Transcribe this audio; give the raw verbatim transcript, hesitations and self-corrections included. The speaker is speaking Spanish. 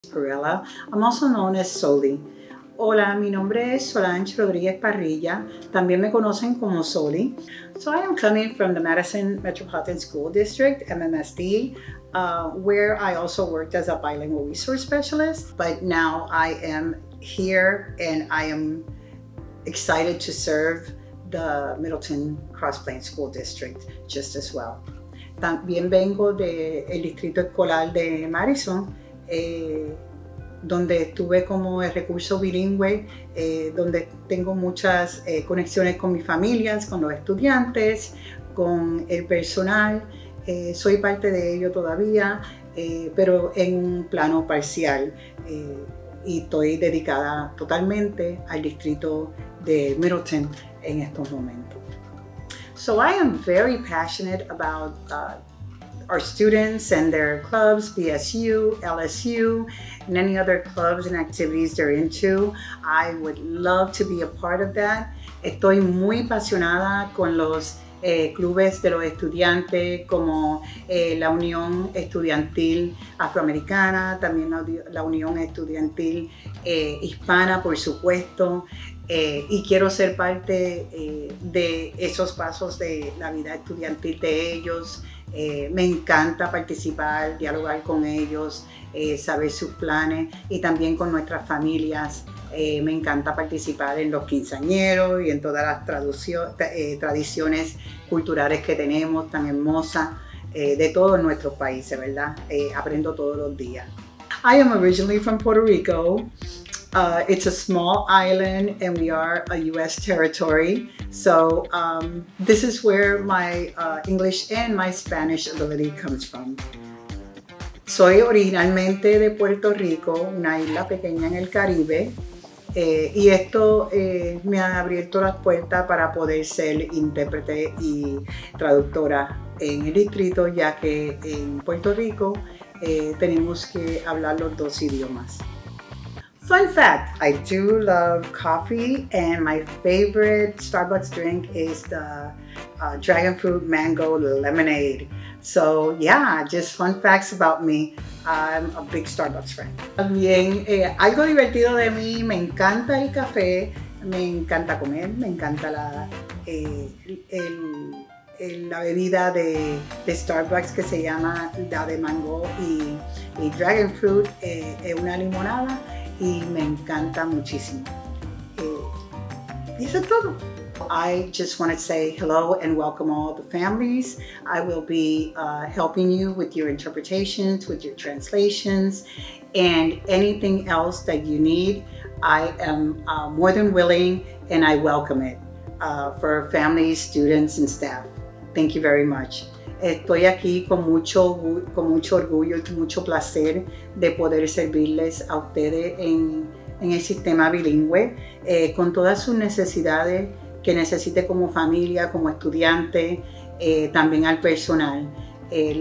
Perella. I'm also known as Soli. Hola, mi nombre es Solange Rodríguez Parrilla. También me conocen como Soli. So I am coming from the Madison Metropolitan School District, M M S D, uh, where I also worked as a bilingual resource specialist. But now I am here and I am excited to serve the Middleton Cross Plains School District just as well. También vengo del distrito escolar de Madison, eh, donde estuve como el recurso bilingüe, eh, donde tengo muchas eh, conexiones con mis familias, con los estudiantes, con el personal. Eh, soy parte de ello todavía, eh, pero en un plano parcial. Eh, y estoy dedicada totalmente al distrito de Middleton en estos momentos. So I am very passionate about uh, our students and their clubs, B S U, L S U, and any other clubs and activities they're into. I would love to be a part of that. Estoy muy apasionada con los eh, clubes de los estudiantes, como eh, la Unión Estudiantil Afroamericana, también la, la Unión Estudiantil eh, Hispana, por supuesto. Eh, y quiero ser parte eh, de esos pasos de la vida estudiantil de ellos. Eh, me encanta participar, dialogar con ellos, eh, saber sus planes y también con nuestras familias. Eh, me encanta participar en los quinceañeros y en todas las eh, tradiciones culturales que tenemos tan hermosas eh, de todos nuestros países, ¿verdad? Eh, aprendo todos los días. I am originally from Puerto Rico. Uh, it's a small island and we are a U S territory. So um, this is where my uh, English and my Spanish ability comes from. Soy originalmente de Puerto Rico, una isla pequeña en el Caribe, eh, y esto eh, me ha abierto las puertas para poder ser intérprete y traductora en el distrito, ya que en Puerto Rico eh, tenemos que hablar los dos idiomas. Fun fact, I do love coffee and my favorite Starbucks drink is the uh, Dragon Fruit Mango Lemonade. So yeah, just fun facts about me. I'm a big Starbucks friend. También eh, algo divertido de mí, me encanta el café, me encanta comer, me encanta la, eh, el, el, la bebida de, de Starbucks que se llama la de mango y, y Dragon Fruit, eh, es una limonada. Y me encanta muchísimo. Eh, y eso es todo. I just want to say hello and welcome all the families. I will be uh, helping you with your interpretations, with your translations, and anything else that you need. I am uh, more than willing and I welcome it uh, for families, students, and staff. Thank you very much. Estoy aquí con mucho, con mucho orgullo y mucho placer de poder servirles a ustedes en, en el sistema bilingüe, eh, con todas sus necesidades que necesite como familia, como estudiante, eh, también al personal. Eh,